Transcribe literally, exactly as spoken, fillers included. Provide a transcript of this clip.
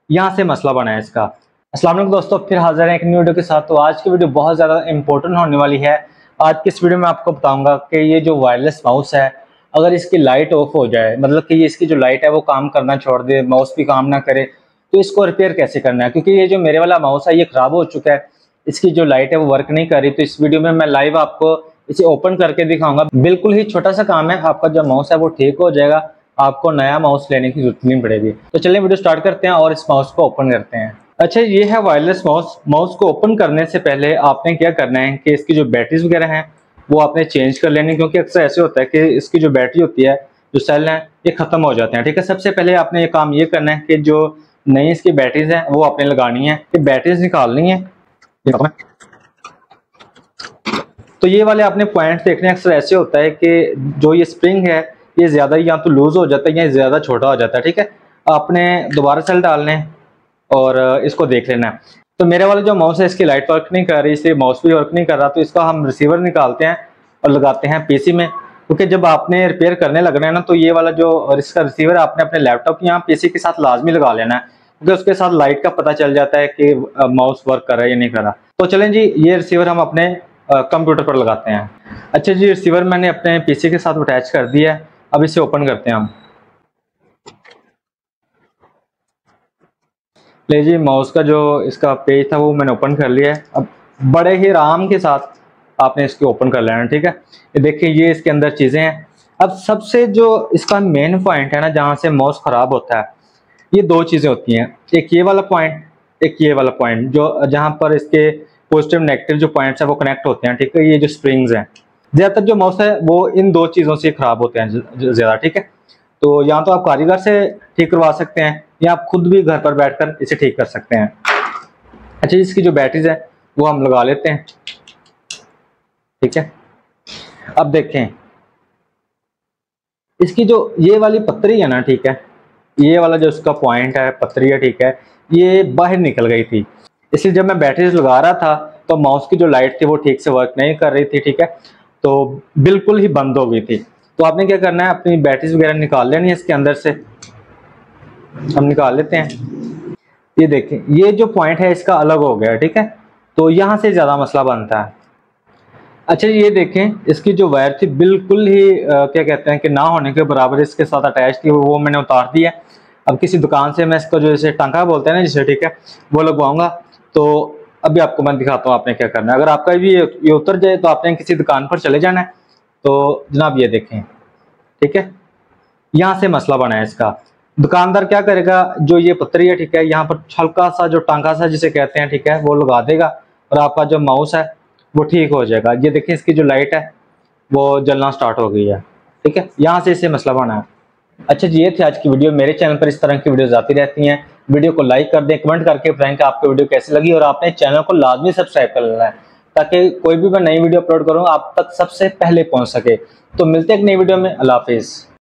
यहाँ से मसला बना है इसका। अस्सलाम वालेकुम दोस्तों, फिर हाजिर हैं एक न्यू वीडियो के साथ। तो आज की वीडियो बहुत ज़्यादा इंपॉर्टेंट होने वाली है। आज की इस वीडियो में आपको बताऊंगा कि ये जो वायरलेस माउस है, अगर इसकी लाइट ऑफ हो जाए, मतलब कि ये इसकी जो लाइट है वो काम करना छोड़ दे, माउस भी काम ना करे, तो इसको रिपेयर कैसे करना है। क्योंकि ये जो मेरे वाला माउस है ये ख़राब हो चुका है, इसकी जो लाइट है वो वर्क नहीं कर रही। तो इस वीडियो में मैं लाइव आपको इसे ओपन करके दिखाऊंगा। बिल्कुल ही छोटा सा काम है, आपका जो माउस है वो ठीक हो जाएगा, आपको नया माउस लेने की जरूरत नहीं पड़ेगी। तो चलिए वीडियो स्टार्ट करते हैं और इस माउस को ओपन करते हैं। अच्छा, ये है वायरलेस माउस। माउस को ओपन करने से पहले आपने क्या करना है कि इसकी जो बैटरीज वगैरह हैं वो आपने चेंज कर लेनी, क्योंकि अक्सर ऐसे होता है कि इसकी जो बैटरी होती है, जो सेल हैं, ये खत्म हो जाते हैं। ठीक है, सबसे पहले आपने ये काम ये करना है कि जो नई इसकी बैटरीज हैं वो आपने लगानी है, कि बैटरीज निकालनी है। तो ये वाले आपने पॉइंट्स देखने, अक्सर ऐसे होता है कि जो ये स्प्रिंग है ये ज्यादा या तो लूज हो जाता है या ज्यादा छोटा हो जाता है। ठीक है, आपने दोबारा सेल डालने और इसको देख लेना है। तो मेरे वाला जो माउस है इसकी लाइट वर्क नहीं कर रही, इसलिए माउस भी वर्क नहीं कर रहा। तो इसका हम रिसीवर निकालते हैं और लगाते हैं पीसी में, क्योंकि जब आपने रिपेयर करने लगना है ना, तो ये वाला जो इसका रिसीवर आपने अपने लैपटॉप या पीसी के साथ लाजमी लगा लेना है, क्योंकि उसके साथ लाइट का पता चल जाता है कि माउस वर्क कर रहा है या नहीं कर रहा। तो चलें जी, ये रिसीवर हम अपने कंप्यूटर पर लगाते हैं। अच्छा जी, रिसीवर मैंने अपने पीसी के साथ अटैच कर दिया है। अब इसे ओपन करते हैं हम। ले जी, माउस का जो इसका पेज था वो मैंने ओपन कर लिया है। अब बड़े ही आराम के साथ आपने इसको ओपन कर लेना है। ठीक है, ये देखिए, ये इसके अंदर चीजें हैं। अब सबसे जो इसका मेन पॉइंट है ना, जहां से माउस खराब होता है, ये दो चीजें होती हैं। एक ये वाला पॉइंट, एक ये वाला पॉइंट, जो जहां पर इसके पॉजिटिव नेगेटिव जो पॉइंट्स है वो कनेक्ट होते हैं। ठीक है, ये जो स्प्रिंग्स हैं, ज्यादातर जो माउस है वो इन दो चीजों से खराब होते हैं ज्यादा। ठीक है, तो या तो आप कारीगर से ठीक करवा सकते हैं या आप खुद भी घर पर बैठकर इसे ठीक कर सकते हैं। अच्छा, इसकी जो बैटरीज है वो हम लगा लेते हैं। ठीक है, अब देखें, इसकी जो ये वाली पत्तरी है ना, ठीक है, ये वाला जो इसका पॉइंट है, पत्तरी है, ठीक है, ये बाहर निकल गई थी। इसलिए जब मैं बैटरीज लगा रहा था तो माउस की जो लाइट थी वो ठीक से वर्क नहीं कर रही थी। ठीक है, तो बिल्कुल ही बंद हो गई थी। तो आपने क्या करना है, अपनी बैटरीज वगैरह निकाल लेनी है इसके अंदर से। हम निकाल लेते हैं। ये देखें, ये जो पॉइंट है इसका अलग हो गया। ठीक है, तो यहाँ से ज्यादा मसला बनता है। अच्छा, ये देखें, इसकी जो वायर थी बिल्कुल ही आ, क्या कहते हैं कि ना होने के बराबर इसके साथ अटैच थी, वो मैंने उतार दी है। अब किसी दुकान से मैं इसका जो जैसे टांका बोलते हैं ना जिसे, ठीक है, वो लगवाऊंगा। तो अभी आपको मैं दिखाता हूँ आपने क्या करना है। अगर आपका भी ये उतर जाए तो आपने किसी दुकान पर चले जाना है। तो जनाब ये देखें, ठीक है, यहाँ से मसला बना है इसका। दुकानदार क्या करेगा, जो ये पत्तरी है, ठीक है, यहाँ पर हल्का सा जो टांका सा जिसे कहते हैं, ठीक है, वो लगा देगा और आपका जो माउस है वो ठीक हो जाएगा। ये देखिए, इसकी जो लाइट है वो जलना स्टार्ट हो गई है। ठीक है, यहाँ से इसे मसला बना है। अच्छा जी, ये थी आज की वीडियो। मेरे चैनल पर इस तरह की वीडियोस आती रहती हैं। वीडियो को लाइक कर दें, कमेंट करके बताएं कि आपको वीडियो कैसी लगी, और आपने चैनल को लाजमी सब्सक्राइब कर लेना है, ताकि कोई भी मैं नई वीडियो अपलोड करूँ आप तक सबसे पहले पहुंच सके। तो मिलते हैं एक नई वीडियो में। अल्लाह हाफिज।